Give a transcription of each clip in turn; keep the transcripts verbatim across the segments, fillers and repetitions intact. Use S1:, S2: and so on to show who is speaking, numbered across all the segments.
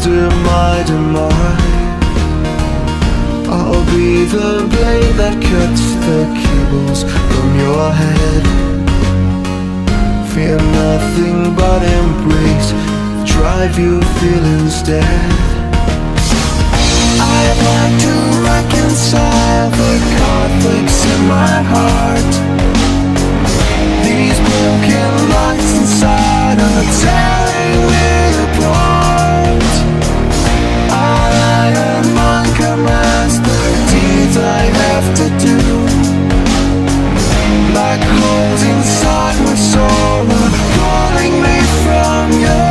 S1: after my demise. I'll be the blade that cuts the cables from your head. Fear nothing but embrace the drive you feel instead. I'd like to reconcile the conflicts in my heart. These broken lights inside are tearing me apart. All iron man commands the deeds I have to do. Black holes inside my soul are calling me from you.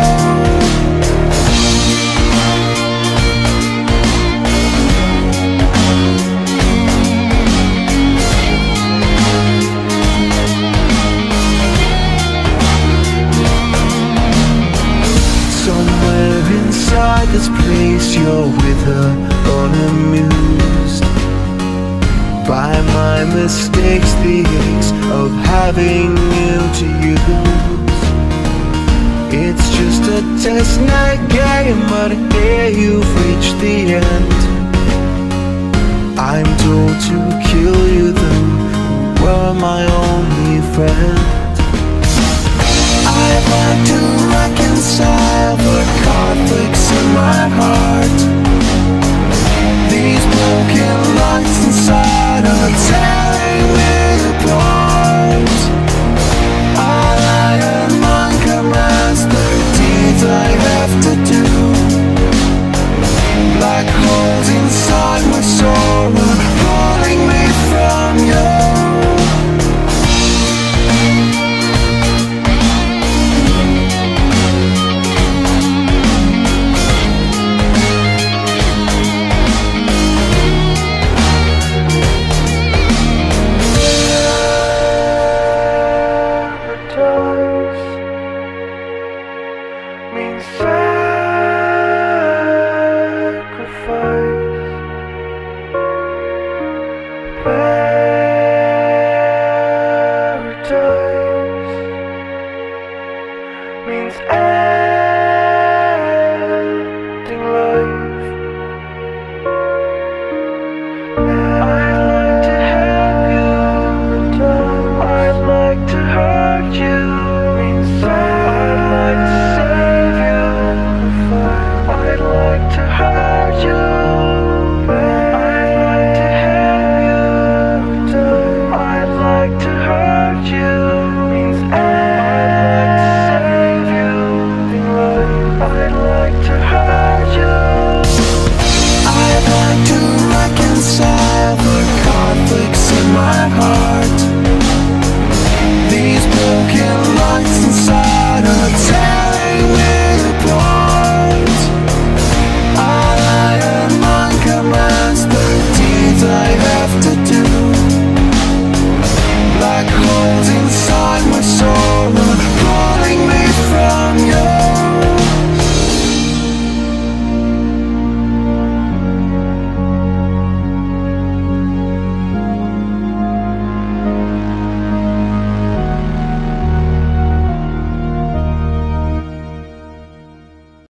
S1: Inside this place you're with her, unamused by my mistakes, the aches of having you to use. It's just a test night game, but here you've reached the end. I'm told to kill you though, you were my only friend.